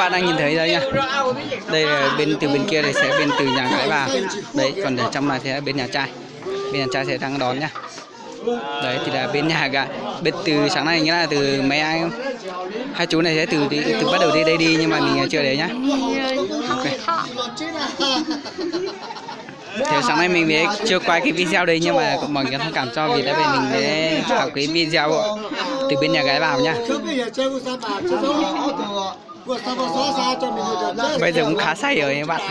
bạn đang nhìn thấy đấy nha. Đây là từ bên kia này sẽ bên từ nhà gái vào. Đấy, còn ở trong này sẽ bên nhà trai. Bên nhà trai sẽ đang đón nhá. Đấy thì là bên nhà gái. Bên từ sáng nay nghĩa là từ mấy anh hai chú này sẽ từ bắt đầu đi đây đi nhưng mà mình chưa đấy nhá. Ok. Thì sáng nay mình mới chưa quay cái video đấy nhưng mà mọi người thông cảm cho vì đã về mình để tạo cái video từ bên nhà gái vào nhá. Bây giờ cũng khá say rồi các bạn.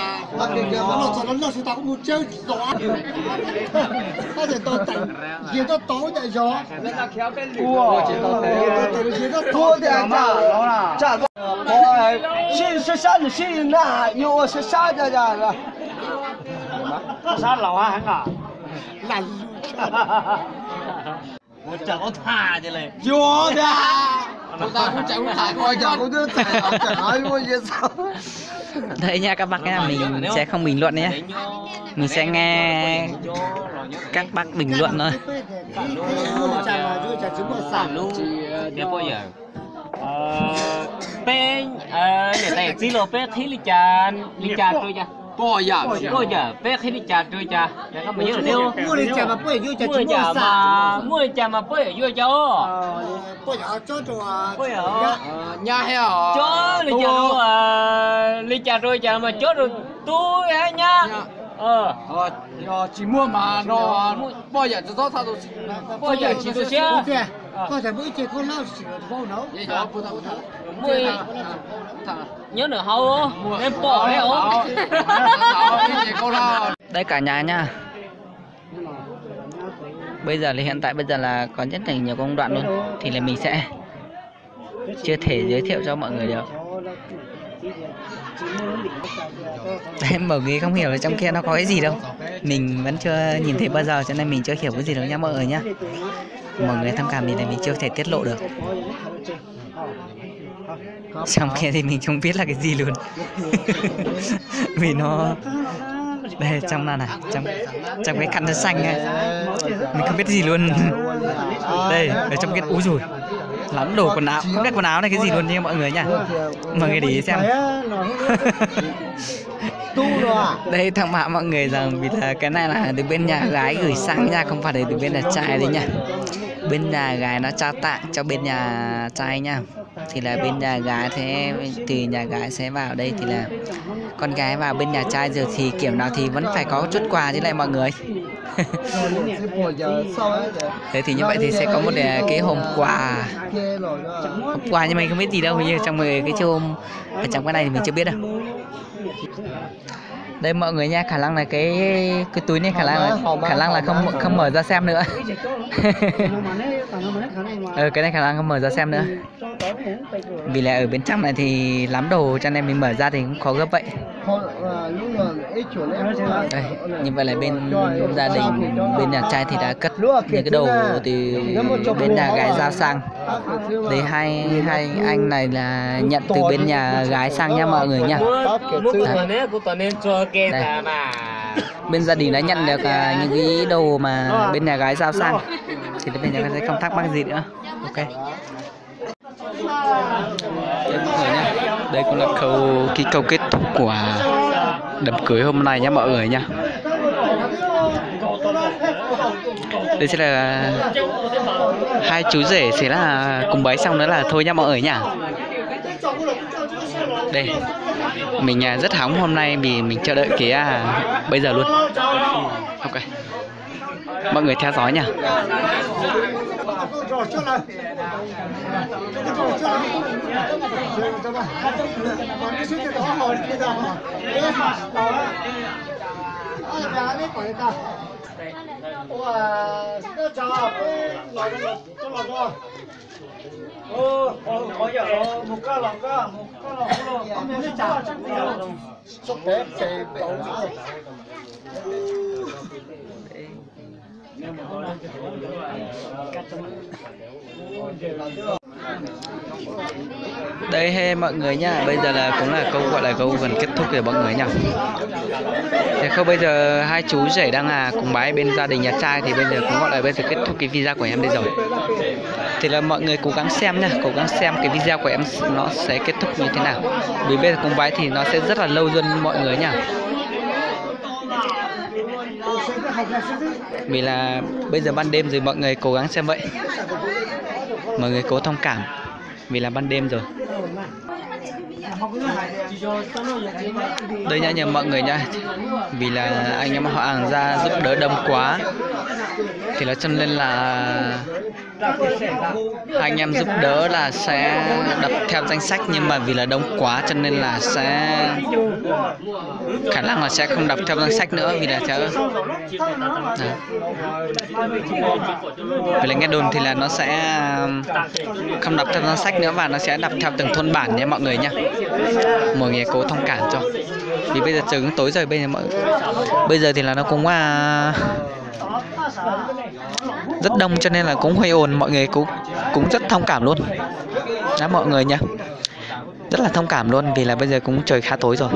Sát lẩu hả hắn à? Lạnh. Một trận có thả chứ này. Chúa ra. Ta cũng chẳng thả coi giờ cũng chưa thả chẳng nói luôn vậy sao? Đấy nha các bác nha, mình sẽ không bình luận nhé. Mình sẽ nghe các bác bình luận thôi. Bên để tay xí lô bé thấy ly trà tôi cha. Bây giờ bé thấy ly trà tôi cha. Để các bạn nhớ là đâu. Mua ly trà mà bây giờ mua trà mà bây giờ cho. Bây giờ cho rồi. Bây giờ nhà hay à? Cho ly trà tôi cha mà cho rồi tôi hay nhá. Chỉ mua mà nó bây giờ cho tao đâu. Bây giờ chỉ tôi xe. Có thể mỗi chiếc con lao chỉ bao nấu. Nhớ nửa hâu em bỏ đấy ố. Đây cả nhà nha. Bây giờ là hiện tại bây giờ là có rất là nhiều công đoạn luôn thì là mình sẽ chưa thể giới thiệu cho mọi người được. Đấy, mọi người không hiểu là trong kia nó có cái gì đâu. Mình vẫn chưa nhìn thấy bao giờ cho nên mình chưa hiểu cái gì đâu nha mọi người nhá. Mọi người thông cảm vì là mình chưa thể tiết lộ được. Trong kia thì mình không biết là cái gì luôn. Vì nó đây trong này trong cái khăn xanh này mình không biết gì luôn. Đây ở trong cái úi rồi lắm đồ quần áo, không biết quần áo này cái gì luôn nha mọi người nha. Mọi người để ý xem. Đây thằng bạn mọi người rằng vì là cái này là từ bên nhà gái gửi sang nha, không phải từ bên nhà trai đấy nha. Bên nhà gái nó trao tặng cho bên nhà trai nha. Thì là bên nhà gái thế từ nhà gái sẽ vào đây thì là con gái vào bên nhà trai rồi thì kiểu nào thì vẫn phải có chút quà chứ lại mọi người. Thế thì như vậy thì sẽ có một cái hộp quà nhưng mình không biết gì đâu, như trong cái chôm ở trong cái này thì mình chưa biết đâu. Đây mọi người nha, khả năng là cái túi này khả năng là không mở ra xem nữa. Cái này khả năng không mở ra xem nữa. Vì là ở bên trong này thì lắm đồ cho nên mình mở ra thì cũng khó gấp vậy. Đây, như vậy là bên gia đình bên nhà trai thì đã cất những cái đồ từ bên nhà gái giao sang. Đấy hai anh này là nhận từ bên nhà gái sang nha mọi người nha. Đây. Bên gia đình đã nhận được những cái đồ mà bên nhà gái giao sang thì bên nhà gái sẽ không thắc mắc gì nữa. Ok. Đây cũng là câu kết thúc của đám cưới hôm nay nhé mọi người nha. Đây sẽ là hai chú rể sẽ là cùng bái xong nữa là thôi nha mọi người nhá. Đây mình rất hóng hôm nay vì mình chờ đợi cái bây giờ luôn. Ok, mọi người theo dõi nha. Đây hey, mọi người nha, bây giờ là cũng là câu gọi là câu gần kết thúc rồi mọi người nhá. Thì không, bây giờ hai chú rể đang cùng bái bên gia đình nhà trai, thì bây giờ cũng gọi là bây giờ kết thúc cái video của em đây rồi. Thì là mọi người cố gắng xem nha, cố gắng xem cái video của em nó sẽ kết thúc như thế nào. Vì bây giờ cùng bái thì nó sẽ rất là lâu luôn mọi người nha. Vì là bây giờ ban đêm rồi, mọi người cố gắng xem vậy. Mọi người cố thông cảm vì là ban đêm rồi. Đây nha nhà mọi người nha. Vì là anh em họ hàng ra giúp đỡ đông quá, thì là cho nên là anh em giúp đỡ là sẽ đập theo danh sách, nhưng mà vì là đông quá cho nên là sẽ khả năng là sẽ không đập theo danh sách nữa, vì là sẽ vì là nghe đồn thì là nó sẽ không đập theo danh sách nữa, và nó sẽ đập theo từng thôn bản nhé mọi người nha. Mọi người cố thông cảm cho, vì bây giờ trời cũng tối rồi. Bây giờ thì là nó cũng rất đông cho nên là cũng hơi ồn, mọi người cũng rất thông cảm luôn đó mọi người nha, rất là thông cảm luôn, vì là bây giờ cũng trời khá tối rồi.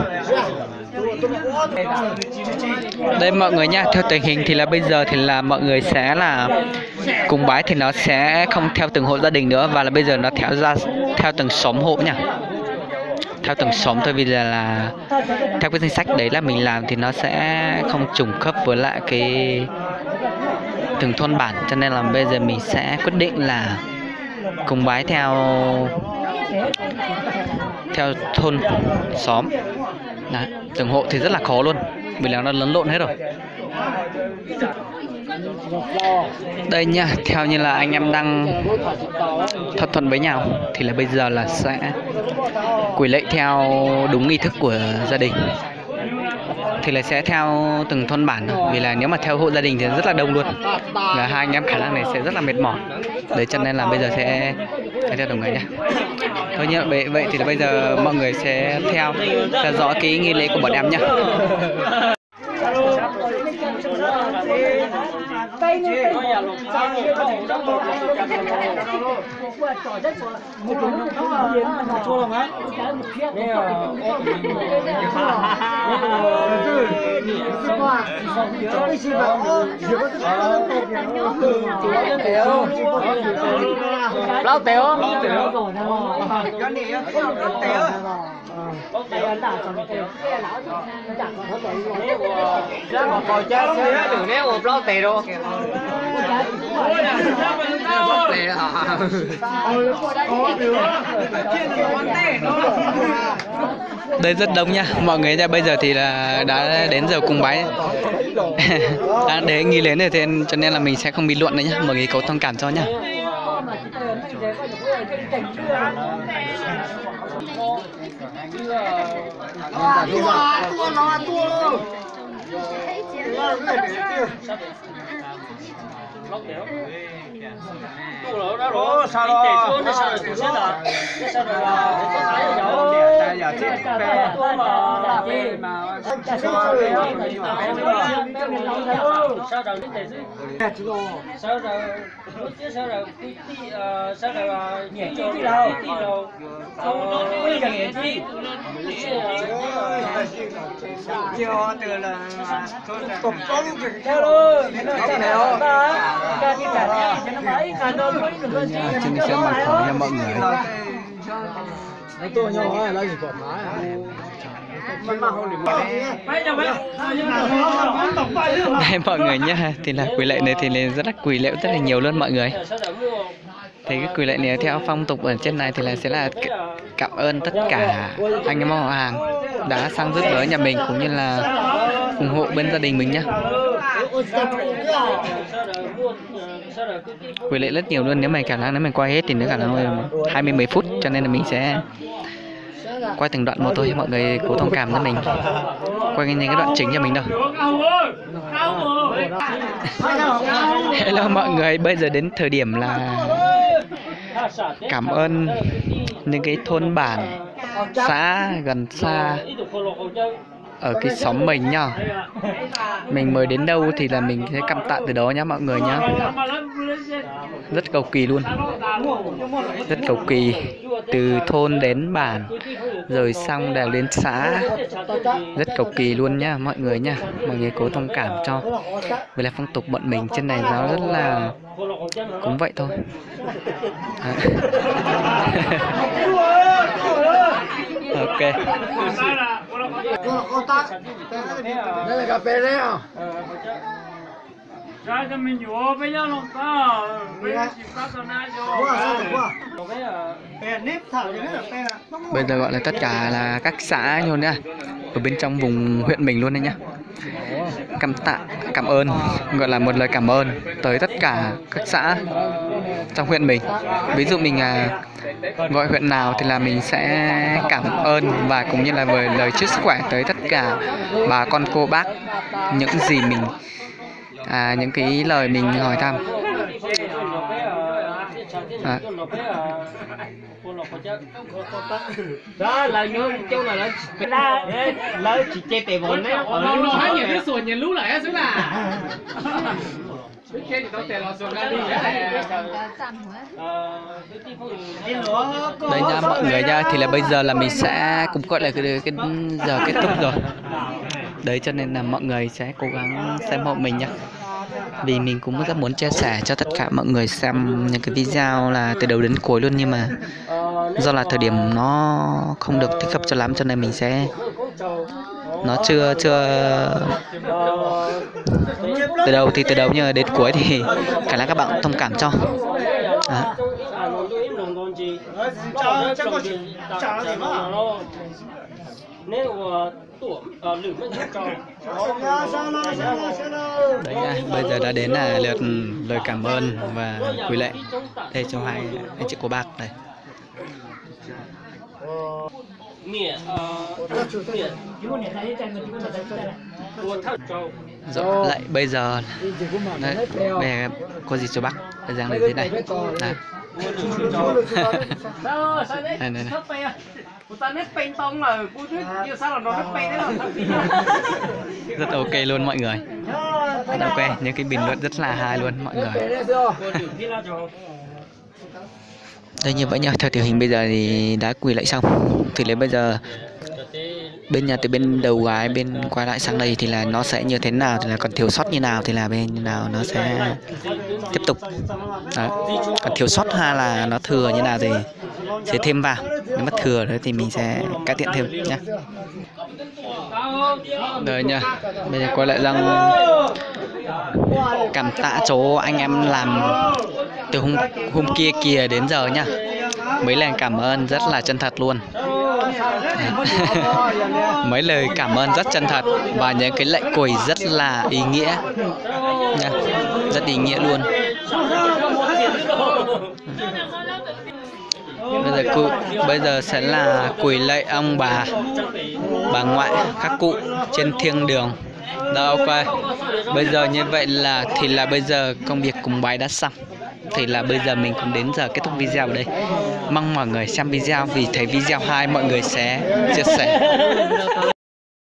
Đây mọi người nha, theo tình hình thì là bây giờ thì là mọi người sẽ là cùng bái thì nó sẽ không theo từng hộ gia đình nữa, và là bây giờ nó theo từng xóm hộ nha, theo từng xóm thôi. Vì là theo cái danh sách đấy là mình làm thì nó sẽ không trùng khớp với lại cái từng thôn bản, cho nên là bây giờ mình sẽ quyết định là cùng bái theo thôn xóm. Đấy, từng hộ thì rất là khó luôn, vì là nó lẫn lộn hết rồi. Đây nha, theo như là anh em đang thỏa thuận với nhau thì là bây giờ là sẽ quỳ lạy theo đúng nghi thức của gia đình, thì là sẽ theo từng thôn bản. Vì là nếu mà theo hộ gia đình thì rất là đông luôn, là hai anh em khả năng này sẽ rất là mệt mỏi. Đấy cho nên là bây giờ sẽ theo từng người nhá. Thôi như vậy thì là bây giờ mọi người sẽ theo dõi cái nghi lễ của bọn em nhá. Lao téo. Đây rất đông nha mọi người nha. Bây giờ thì là đã đến giờ cùng bái đã đến nghi lễ này, thì cho nên là mình sẽ không bị luận nữa nhá, mọi người cố thông cảm cho nhá. Xin xem mặt khẩu nha mọi người. Đây mọi người nhá, thì là quỳ lạy này thì là rất là quỳ lạy rất là nhiều luôn mọi người. Thì cái quỳ lạy này theo phong tục ở trên này thì là sẽ là cảm ơn tất cả anh em họ hàng đã sang giúp đỡ nhà mình, cũng như là ủng hộ bên gia đình mình nhá. Quỳ lạy rất nhiều luôn, nếu mình quay hết thì nó khả năng 20 mấy phút, cho nên là mình sẽ quay từng đoạn một thôi, mọi người cố thông cảm cho mình, quay những cái đoạn chính cho mình đâu. Hello mọi người, bây giờ đến thời điểm là cảm ơn những cái thôn bản, xã gần xa ở cái xóm mình nhá. Mình mới đến đâu thì là mình sẽ cảm tạ từ đó nhá mọi người nhá. rất cầu kỳ luôn, rất cầu kỳ, từ thôn đến bản rồi xong đều đến xã, rất cầu kỳ luôn nhá mọi người nhá. Mọi người cố thông cảm cho, vì là phong tục bọn mình trên này nó rất là cũng vậy thôi. Ok. Bây giờ gọi là tất cả là các xã luôn nhá, ở bên trong vùng huyện mình luôn đấy nhá. Cảm ơn, gọi là một lời cảm ơn tới tất cả các xã trong huyện mình. Ví dụ mình gọi huyện nào thì là mình sẽ cảm ơn và cũng như là lời chúc sức khỏe tới tất cả bà con cô bác, những gì mình những cái lời mình hỏi thăm. Đó là nhớ chung là nó chỉ chơi tệ vốn đấy. Nó hai nhiều cái sườn nhìn lú lại á xứ là. Đây nha mọi người nha, thì là bây giờ là mình sẽ cũng gọi là cái giờ kết thúc rồi. Đấy cho nên là mọi người sẽ cố gắng xem hộ mình nhá. Vì mình cũng rất muốn chia sẻ cho tất cả mọi người xem những cái video là từ đầu đến cuối luôn, nhưng mà do là thời điểm nó không được thích hợp cho lắm cho nên mình sẽ nó chưa từ đầu thì từ đầu nhưng mà đến cuối thì cả là các bạn thông cảm cho. Đấy nha, bây giờ đã đến là lượt lời cảm ơn và quý lệ đây cho hai anh chị cô bác đây. Rồi lại bây giờ đấy, về có gì cho bác bây giờ là thế này. Này. Này. Rất ok luôn mọi người. Rất ok, những cái bình luận rất là hay luôn mọi người. Đây như vậy nha, theo tình hình bây giờ thì đã quỳ lại xong. Thì lấy bây giờ bên nhà từ bên đầu gái bên quay lại sang đây thì là nó sẽ như thế nào, thì là còn thiếu sót như nào thì là bên nào nó sẽ tiếp tục. Đó. Còn thiếu sót hay là nó thừa như nào thì sẽ thêm vào, nếu mà thừa đấy thì mình sẽ cải thiện thêm nhá. Đây nha, bây giờ quay lại rằng cảm tạ chỗ anh em làm từ hôm kia đến giờ nhá. Mấy lần cảm ơn rất là chân thật luôn. Mấy lời cảm ơn rất chân thật và những cái lệnh quỳ rất là ý nghĩa nha, rất ý nghĩa luôn. Bây giờ sẽ là quỳ lạy ông bà ngoại các cụ trên thiên đường. Đó, ok. Bây giờ như vậy là thì là bây giờ công việc cúng bái đã xong. Thì là bây giờ mình cũng đến giờ kết thúc video ở đây. Mong mọi người xem video, vì thấy video hay mọi người sẽ chia sẻ.